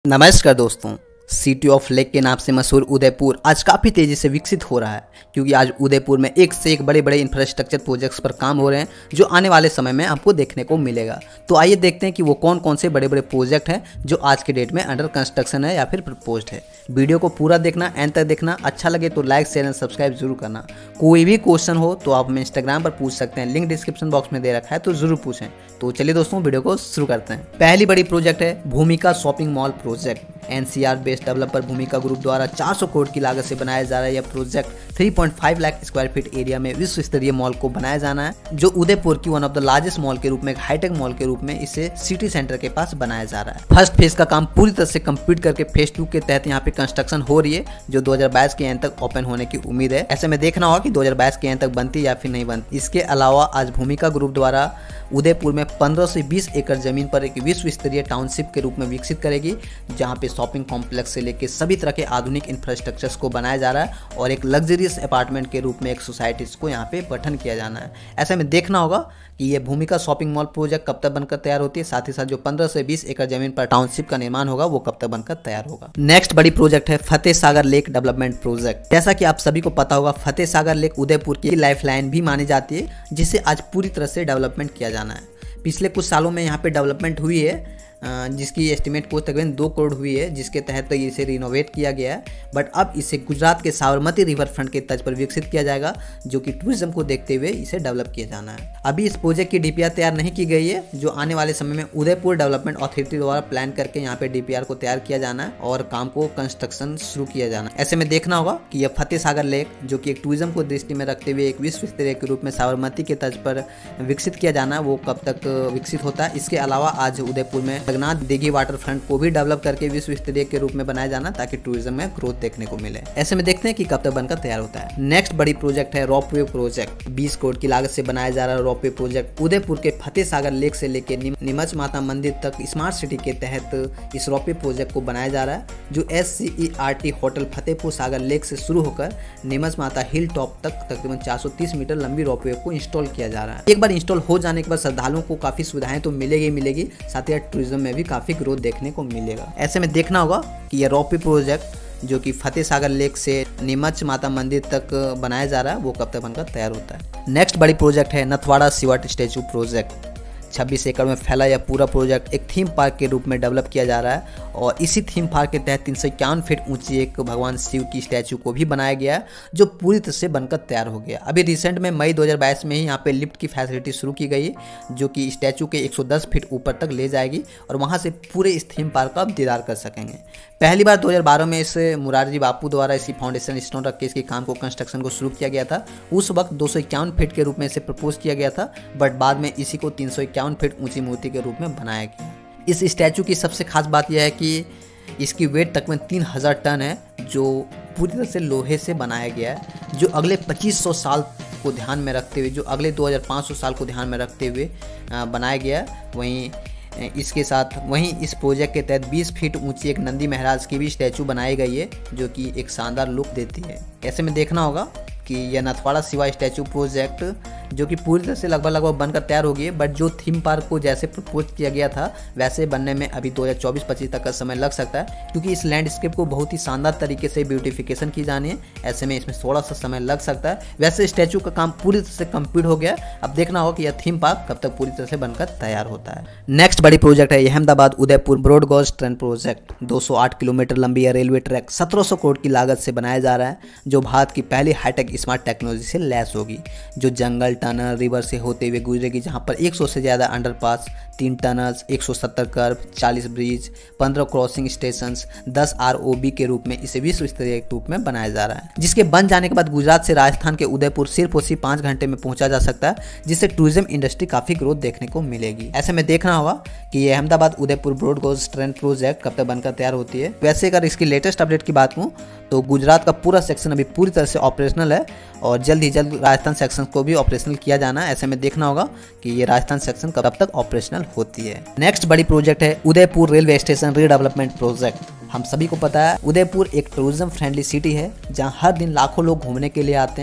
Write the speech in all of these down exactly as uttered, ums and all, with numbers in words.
नमस्कार दोस्तों, city of lake के नाम से मशहूर उदयपुर आज काफ़ी तेज़ी से विकसित हो रहा है क्योंकि आज उदयपुर में एक से एक बड़े बड़े इंफ्रास्ट्रक्चर प्रोजेक्ट्स पर काम हो रहे हैं जो आने वाले समय में आपको देखने को मिलेगा। तो आइए देखते हैं कि वो कौन कौन से बड़े बड़े प्रोजेक्ट हैं जो आज के डेट में अंडर कंस्ट्रक्शन है या फिर प्रपोज्ड है। वीडियो को पूरा देखना, एंड तक देखना। अच्छा लगे तो लाइक शेयर एंड सब्सक्राइब जरूर करना। कोई भी क्वेश्चन हो तो आप हमें इंस्टाग्राम पर पूछ सकते हैं, लिंक डिस्क्रिप्शन बॉक्स में दे रखा है, तो जरूर पूछें। तो चलिए दोस्तों, वीडियो को शुरू करते हैं। पहली बड़ी प्रोजेक्ट है Bhumika shopping mall project. NCR based developer Bhumika group द्वारा चार सौ करोड़ की लागत से बनाया जा रहा है यह प्रोजेक्ट तीन पॉइंट पाँच लाख स्क्वायर फीट एरिया में विश्व स्तरीय मॉल को बनाया जाना है, जो उदयपुर की one of the largest mall के रूप में, एक हाईटेक मॉल के रूप में इसे सिटी सेंटर के पास बनाया जा रहा है। फर्स्ट फेज का काम पूरी तरह से कंप्लीट करके फेज टू के तहत यहाँ पे कंस्ट्रक्शन हो रही है, जो दो हज़ार बाईस के एंड तक ओपन होने की उम्मीद है। ऐसे में देखना होगा कि दो हज़ार बाईस के एंड तक बनती या फिर नहीं बनती। इसके अलावा आज भूमिका ग्रुप द्वारा उदयपुर में पंद्रह से बीस एकड़ जमीन पर एक विश्व स्तरीय टाउनशिप के रूप में विकसित करेगी, जहां पे शॉपिंग कॉम्प्लेक्स से लेकर सभी तरह के आधुनिक इंफ्रास्ट्रक्चर्स को बनाया जा रहा है और एक लग्जरियस अपार्टमेंट के रूप में एक सोसाइटीज को यहाँ पे गठन किया जाना है। ऐसे में देखना होगा कि ये भूमिका शॉपिंग मॉल प्रोजेक्ट कब तक बनकर तैयार होती है, साथ ही साथ जो पंद्रह से बीस एकड़ जमीन पर टाउनशिप का निर्माण होगा वो कब तक बनकर तैयार होगा। नेक्स्ट बड़ी प्रोजेक्ट है Fateh Sagar lake development project. जैसा कि आप सभी को पता होगा, फतेह सागर लेक उदयपुर की लाइफलाइन भी मानी जाती है, जिसे आज पूरी तरह से डेवलपमेंट किया जाना है। पिछले कुछ सालों में यहाँ पे डेवलपमेंट हुई है, जिसकी एस्टिमेट कॉस्ट तकरीबन दो करोड़ हुई है, जिसके तहत तो इसे रिनोवेट किया गया है। बट अब इसे गुजरात के साबरमती रिवर फ्रंट के तर्ज पर विकसित किया जाएगा, जो कि टूरिज्म को देखते हुए इसे डेवलप किया जाना है। अभी इस प्रोजेक्ट की डीपीआर तैयार नहीं की गई है, जो आने वाले समय में उदयपुर डेवलपमेंट अथॉरिटी द्वारा प्लान करके यहाँ पे डीपीआर को तैयार किया जाना है और काम को कंस्ट्रक्शन शुरू किया जाना है। ऐसे में देखना होगा कि यह फतेह सागर लेक, जो कि एक टूरिज्म को दृष्टि में रखते हुए एक विश्व स्तरीय के रूप में साबरमती के तर्ज पर विकसित किया जाना है, वो कब तक विकसित होता है। इसके अलावा आज उदयपुर में जगन्नाथ दिघी वाटर फ्रंट को भी डेवलप करके विश्व स्तरीय के रूप में बनाया जाना, ताकि टूरिज्म में ग्रोथ देखने को मिले। ऐसे में देखते हैं कि कब तक बनकर तैयार होता है। नेक्स्ट बड़ी प्रोजेक्ट है रोपवे प्रोजेक्ट। बीस करोड़ की लागत से बनाया जा रहा है रोपवे प्रोजेक्ट। उदयपुर के फतेह सागर लेक से लेकर नीमच माता मंदिर तक स्मार्ट सिटी के तहत इस रोपवे प्रोजेक्ट को बनाया जा रहा है, जो S C E R T hotel Fatehpur Sagar lake से शुरू होकर नीमच माता हिल टॉप तक तकरीबन चार सौ तीस मीटर लंबी रोपवे को इंस्टॉल किया जा रहा है। एक बार इंस्टॉल हो जाने के बाद श्रद्धालुओं को काफी सुविधाएं तो मिलेगी मिलेगी साथ ही टूरिज्म में भी काफी ग्रोथ देखने को मिलेगा। ऐसे में देखना होगा कि यह रोपवे प्रोजेक्ट, जो कि फतेह सागर लेक से नीमच माता मंदिर तक बनाया जा रहा है, वो कब तक बनकर तैयार होता है। नेक्स्ट बड़ी प्रोजेक्ट है नथवाड़ा शिवट स्टैचू प्रोजेक्ट। छब्बीस एकड़ में फैला यह पूरा प्रोजेक्ट एक थीम पार्क के रूप में डेवलप किया जा रहा है और इसी थीम पार्क के तहत तीन सौ इक्यावन फीट ऊंची एक भगवान शिव की स्टैचू को भी बनाया गया है, जो पूरी तरह से बनकर तैयार हो गया। अभी रिसेंट में मई दो हज़ार बाईस में ही यहाँ पे लिफ्ट की फैसिलिटी शुरू की गई है, जो कि स्टैचू के एक सौ दस फीट ऊपर तक ले जाएगी और वहाँ से पूरे इस थीम पार्क का आप दीदार कर सकेंगे। पहली बार दो हज़ार बारह में इस मुरारजी बापू द्वारा इसी फाउंडेशन स्टोन रख के इसके काम को कंस्ट्रक्शन को शुरू किया गया था। उस वक्त दो सौ इक्यावन फीट के रूप में इसे प्रपोज किया गया था, बट बाद में इसी को तीन सौ इक्यावन फीट ऊंची मूर्ति के रूप में बनाया गया। इस स्टैचू की सबसे खास बात यह है कि इसकी वेट तकरीबन तीन हज़ार टन है, जो पूरी तरह से लोहे से बनाया गया है, जो अगले पच्चीस सौ साल को ध्यान में रखते हुए, जो अगले दो हज़ार पाँच सौ साल को ध्यान में रखते हुए बनाया गया है। वहीं इसके साथ वहीं इस प्रोजेक्ट के तहत बीस फीट ऊंची एक नंदी महाराज की भी स्टैचू बनाई गई है, जो कि एक शानदार लुक देती है। ऐसे में देखना होगा कि यह नथवाड़ा शिवा स्टैचू प्रोजेक्ट, जो कि पूरी तरह से लगभग लगभग बनकर तैयार हो गई है, बट जो थीम पार्क को जैसे प्रपोज किया गया था वैसे बनने में अभी दो हज़ार चौबीस पच्चीस तक का समय लग सकता है, क्योंकि इस लैंडस्केप को बहुत ही शानदार तरीके से ब्यूटिफिकेशन की जानी है। ऐसे में इसमें थोड़ा सा समय लग सकता है। वैसे स्टैचू का काम पूरी तरह से कंप्लीट हो गया। अब देखना होगा कि यह थीम पार्क कब तक पूरी तरह से बनकर तैयार होता है। नेक्स्ट बड़ी प्रोजेक्ट है Ahmedabad Udaipur broad gauge train project. दो सौ आठ किलोमीटर लंबी यह रेलवे ट्रैक सत्रह सौ करोड़ की लागत से बनाया जा रहा है, जो भारत की पहली हाईटेक स्मार्ट टेक्नोलॉजी से लैस होगी, जो जंगल, टनल, रिवर से होते हुए गुजरेगी, जहां पर सौ से ज़्यादा अंडरपास, तीन टनल्स, एक सौ सत्तर कर्व, चालीस ब्रिज, पंद्रह क्रॉसिंग स्टेशंस, दस आरओबी के रूप में इसे विश्व स्तरीय के रूप में बनाया जा रहा है, जिसके बन जाने के बाद गुजरात से राजस्थान के उदयपुर सिर्फ और सिर्फ पाँच घंटे में पहुंचा जा सकता है, जिससे टूरिज्म इंडस्ट्री काफ़ी ग्रोथ देखने को मिलेगी। ऐसे में देखना होगा कि ये Ahmedabad Udaipur broad gauge train project कब तक बनकर तैयार होती है। वैसे अगर इसकी लेटेस्ट अपडेट की बात कहूँ तो गुजरात का पूरा सेक्शन अभी पूरी तरह से ऑपरेशनल है और जल्द ही जल्द राजस्थान सेक्शन को भी ऑपरेशनल किया जाना है। ऐसे में देखना होगा कि ये राजस्थान सेक्शन कब तक ऑपरेशनल होती है। नेक्स्ट बड़ी प्रोजेक्ट है Udaipur railway station redevelopment project. हम सभी को पता है उदयपुर एक टूरिज्म फ्रेंडली सिटी है, जहाँ हर दिन लाखों लोग घूमने के लिए आते हैं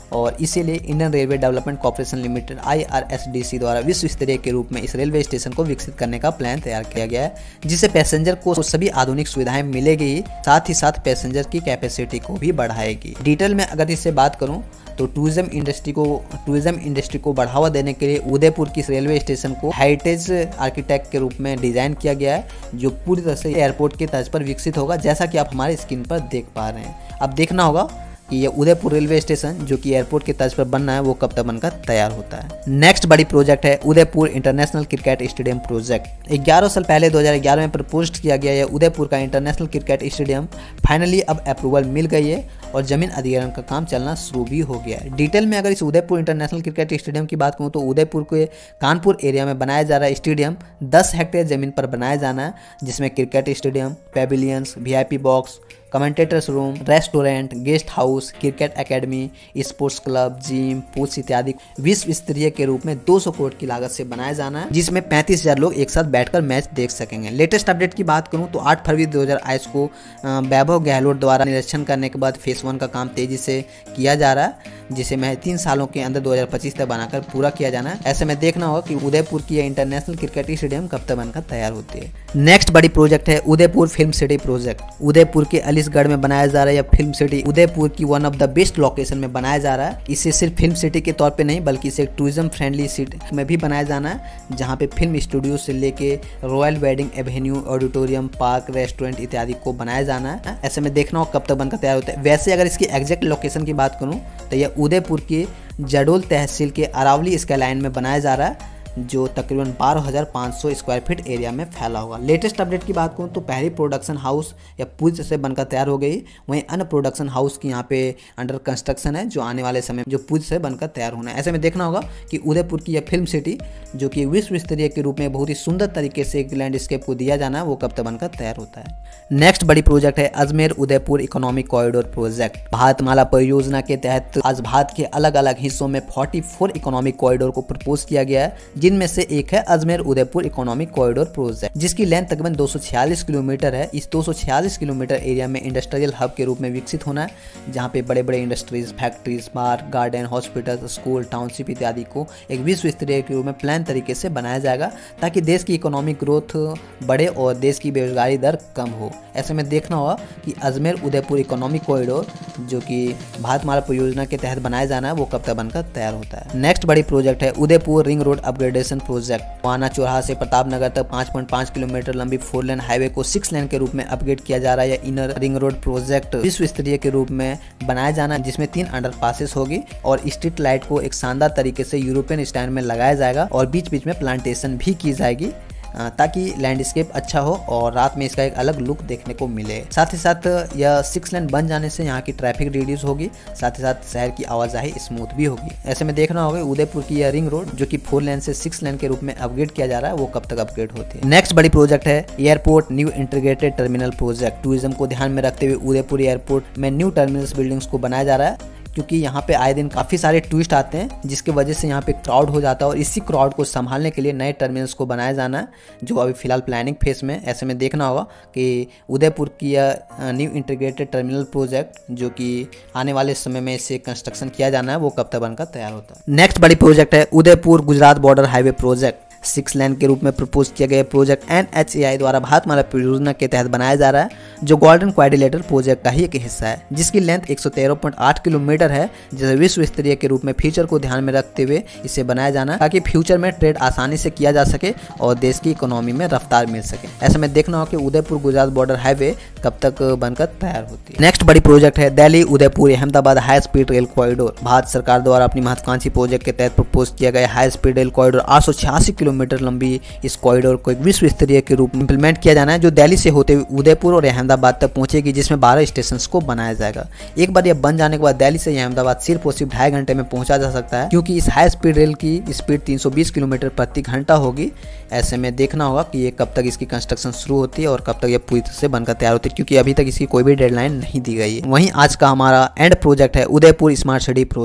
और इसीलिए Indian railway development corporation limited I R S D C द्वारा विश्व स्तरीय के रूप में इस रेलवे स्टेशन को विकसित करने का प्लान तैयार किया गया है, जिससे पैसेंजर को सभी आधुनिक सुविधाएं मिलेगी, साथ ही साथ पैसेंजर की कैपेसिटी को भी बढ़ाएगी। डिटेल में अगर इससे बात करूं तो टूरिज्म इंडस्ट्री को टूरिज्म इंडस्ट्री को बढ़ावा देने के लिए उदयपुर की इस रेलवे स्टेशन को हेरिटेज आर्किटेक्ट के रूप में डिजाइन किया गया है, जो पूरी तरह से एयरपोर्ट के तर्ज पर विकसित होगा, जैसा कि आप हमारे स्क्रीन पर देख पा रहे हैं। अब देखना होगा कि ये उदयपुर रेलवे स्टेशन जो कि एयरपोर्ट के तर्ज पर बनना है वो कब तक बनकर तैयार होता है। नेक्स्ट बड़ी प्रोजेक्ट है Udaipur international cricket stadium project. ग्यारह साल पहले दो हज़ार ग्यारह में प्रपोज किया गया यह उदयपुर का इंटरनेशनल क्रिकेट स्टेडियम फाइनली अब अप्रूवल मिल गई है और जमीन अधिग्रहण का काम चलना शुरू भी हो गया है। डिटेल में अगर इस उदयपुर इंटरनेशनल क्रिकेट स्टेडियम की बात करूँ तो उदयपुर के कानपुर एरिया में बनाया जा रहा है स्टेडियम दस हेक्टेयर जमीन पर बनाया जाना है, जिसमें cricket stadium, pavilions, V I P box, commentators room, restaurant, guest house, cricket academy, sports club, gym, pool इत्यादि विश्व स्तरीय के रूप में दो सौ करोड़ की लागत से बनाया जाना है, जिसमें पैंतीस हजार लोग एक साथ बैठकर मैच देख सकेंगे। लेटेस्ट अपडेट की बात करूं तो आठ फरवरी दो हज़ार बाईस को वैभव गहलोत द्वारा निरीक्षण करने के बाद फेस वन का काम तेजी से किया जा रहा है, जिसे मैं तीन सालों के अंदर दो हज़ार पच्चीस तक बनाकर पूरा किया जाना है। ऐसे में देखना होगा कि उदयपुर की यह इंटरनेशनल क्रिकेट स्टेडियम कब तक बनकर तैयार होती है। नेक्स्ट बड़ी प्रोजेक्ट है Udaipur film city project. Udaipur के अलीसगढ़ में बनाया जा रहा है यह फिल्म सिटी उदयपुर की one of the best location में बनाया जा रहा है। इसे सिर्फ फिल्म सिटी के तौर पे नहीं बल्कि इसे टूरिज्म फ्रेंडली सिटी में भी बनाया जाना है, जहाँ पे फिल्म स्टूडियो से लेके royal wedding avenue, auditorium, park, restaurant इत्यादि को बनाया जाना है। ऐसे में देखना होगा कब तक बनकर तैयार होता है। वैसे अगर इसकी एग्जैक्ट लोकेशन की बात करूँ तो यह उदयपुर के जडोल तहसील के अरावली स्काईलाइन में बनाया जा रहा है, जो तकरीबन बारह हज़ार पाँच सौ स्क्वायर फीट एरिया में फैला होगा। लेटेस्ट अपडेट की बात करूँ तो पहली प्रोडक्शन हाउस या पूरी तरह से बनकर तैयार हो गई, वहीं अन्य प्रोडक्शन हाउस की यहाँ पे अंडर कंस्ट्रक्शन है, जो आने वाले समय में जो पूरी तरह से बनकर तैयार होना है। ऐसे में देखना होगा कि उदयपुर की यह फिल्म सिटी जो कि विश्व स्तरीय के रूप में बहुत ही सुंदर तरीके से एक लैंडस्केप को दिया जाना है, वो कब तक बनकर तैयार होता है। नेक्स्ट बड़ी प्रोजेक्ट है Ajmer Udaipur economic corridor project. Bharatmala परियोजना के तहत आज भारत के अलग अलग हिस्सों में चौवालीस इकोनॉमिक कॉरिडोर को प्रपोज किया गया है, जिनमें से एक है Ajmer Udaipur economic corridor project, जिसकी लेंथ तकरीबन दो सौ छियालीस किलोमीटर है। इस दो सौ छियालीस किलोमीटर एरिया में इंडस्ट्रियल हब के रूप में विकसित होना है, जहां पे बड़े बड़े industries, factories, bar, garden, hospital, school, township इत्यादि को एक विश्व स्तरीय के रूप में प्लान तरीके से बनाया जाएगा, ताकि देश की इकोनॉमिक ग्रोथ बढ़े और देश की बेरोजगारी दर कम हो। ऐसे में देखना होगा कि अजमेर उदयपुर इकोनॉमिक कॉरिडोर जो कि भारतमाला परियोजना के तहत बनाया जाना है, वो कब तक बनकर तैयार होता है। नेक्स्ट बड़ी प्रोजेक्ट है Udaipur ring road upgradation project. वाना चौराहा से प्रतापनगर तक पाँच पॉइंट पाँच किलोमीटर लंबी फोर लेन हाईवे को सिक्स लेन के रूप में अपग्रेड किया जा रहा है। यह इनर रिंग रोड प्रोजेक्ट विश्व स्तरीय के रूप में बनाया जाना है, जिसमें तीन अंडरपासेस होगी और स्ट्रीट लाइट को एक शानदार तरीके से यूरोपियन स्टाइल में लगाया जाएगा और बीच बीच में प्लांटेशन भी की जाएगी, ताकि लैंडस्केप अच्छा हो और रात में इसका एक अलग लुक देखने को मिले। साथ ही साथ यह सिक्स लेन बन जाने से यहाँ की ट्रैफिक रिड्यूस होगी, साथ ही साथ शहर की आवाजाही स्मूथ भी होगी। ऐसे में देखना होगा उदयपुर की यह रिंग रोड जो कि फोर लेन से सिक्स लेन के रूप में अपग्रेड किया जा रहा है, वो कब तक अपग्रेड होती है। नेक्स्ट बड़ी प्रोजेक्ट है airport new integrated terminal project. Tourism को ध्यान में रखते हुए उदयपुर एयरपोर्ट में न्यू टर्मिनल्स बिल्डिंग्स को बनाया जा रहा है, क्योंकि यहाँ पे आए दिन काफ़ी सारे टूरिस्ट आते हैं, जिसकी वजह से यहाँ पे क्राउड हो जाता है और इसी क्राउड को संभालने के लिए नए टर्मिनल्स को बनाया जाना है, जो अभी फिलहाल प्लानिंग फेस में। ऐसे में देखना होगा कि उदयपुर की यह न्यू इंटीग्रेटेड टर्मिनल प्रोजेक्ट जो कि आने वाले समय में इसे कंस्ट्रक्शन किया जाना है, वो कब तक बनकर तैयार होता है। नेक्स्ट बड़ी प्रोजेक्ट है Udaipur Gujarat border highway project. Six lane के रूप में प्रपोज किया गया project N H A I द्वारा भारतमाला परियोजना के तहत बनाया जा रहा है, जो गोल्डन क्वाड्रिलेटरल प्रोजेक्ट का ही एक हिस्सा है, जिसकी लेंथ एक सौ तेरह पॉइंट आठ किलोमीटर है, जिसे विश्व स्तरीय के रूप में फ्यूचर को ध्यान में रखते हुए इसे बनाया जाना है, ताकि फ्यूचर में ट्रेड आसानी से किया जा सके और देश की इकोनॉमी में रफ्तार मिल सके। ऐसे में देखना हो कि उदयपुर गुजरात बॉर्डर हाईवे कब तक बनकर तैयार होती है। नेक्स्ट बड़ी प्रोजेक्ट है Delhi Udaipur Ahmedabad high speed rail corridor. Bharat सरकार द्वारा अपनी महत्वाकांक्षी प्रोजेक्ट के तहत प्रपोज किया गया हाई स्पीड रेल कॉरिडोर आठ सौ छियासी किलोमीटर लंबी इस कॉरिडोर को एक विश्व स्तरीय के रूप में इंप्लीमेंट किया जाना है, जो दिल्ली से होते हुए उदयपुर और अहमदाबाद तक पहुंचेगी, जिसमें बारह स्टेशन को बनाया जाएगा। एक बार यह बन जाने के बाद दिल्ली से अहमदाबाद सिर्फ और सिर्फ ढाई घंटे में पहुंचा जा सकता है, क्योंकि इस हाई स्पीड रेल की स्पीड तीन सौ बीस किलोमीटर प्रति घंटा होगी। ऐसे में देखना होगा कि ये कब तक इसकी कंस्ट्रक्शन शुरू होती है और कब तक ये पूरी तरह से बनकर तैयार होती है, क्योंकि अभी तक इसकी कोई भी डेडलाइन नहीं दी गई है। वहीं आज का हमारा एंड प्रोजेक्ट है Udaipur smart city project.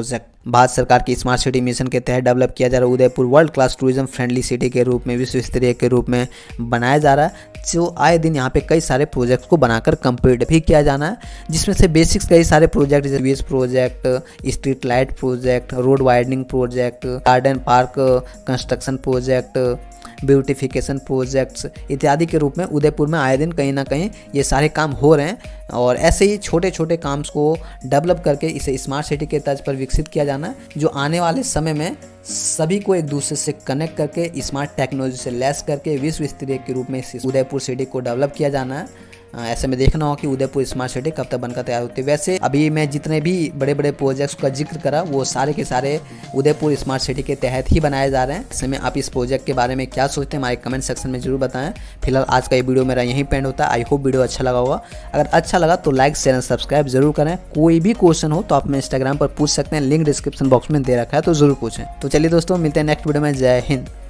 Bharat सरकार की स्मार्ट सिटी मिशन के तहत डेवलप किया जा रहा है Udaipur world class tourism friendly city के रूप में, विश्व स्तरीय के रूप में बनाया जा रहा है। जो आए दिन यहाँ पे कई सारे प्रोजेक्ट्स को बनाकर कंप्लीट भी किया जाना है, जिसमें से बेसिक्स कई सारे प्रोजेक्ट जैसे वेज project, street light project, road widening project, garden park construction project, beautification projects इत्यादि के रूप में उदयपुर में आए दिन कहीं ना कहीं ये सारे काम हो रहे हैं। और ऐसे ही छोटे छोटे काम्स को डेवलप करके इसे स्मार्ट सिटी के तर्ज पर विकसित किया जाना है, जो आने वाले समय में सभी को एक दूसरे से कनेक्ट करके स्मार्ट टेक्नोलॉजी से लैस करके विश्व स्तरीय के रूप में इस उदयपुर सिटी को डेवलप किया जाना है। ऐसे में देखना होगा कि उदयपुर स्मार्ट सिटी कब तक बनकर तैयार होती है। वैसे अभी मैं जितने भी बड़े बड़े प्रोजेक्ट्स का जिक्र करा वो सारे के सारे उदयपुर स्मार्ट सिटी के तहत ही बनाए जा रहे हैं। ऐसे में आप इस प्रोजेक्ट के बारे में क्या सोचते हैं हमारे कमेंट सेक्शन में जरूर बताएं। फिलहाल आज का ये वीडियो मेरा यहीं पेंड होता है। आई होप वीडियो अच्छा लगा होगा। अगर अच्छा लगा तो लाइक शेयर एंड सब्सक्राइब जरूर करें। कोई भी क्वेश्चन हो तो आप मैं इंस्टाग्राम पर पूछ सकते हैं, लिंक डिस्क्रिप्शन बॉक्स में दे रखा है तो जरूर पूछें। तो चलिए दोस्तों, मिलते हैं नेक्स्ट वीडियो में। जय हिंद।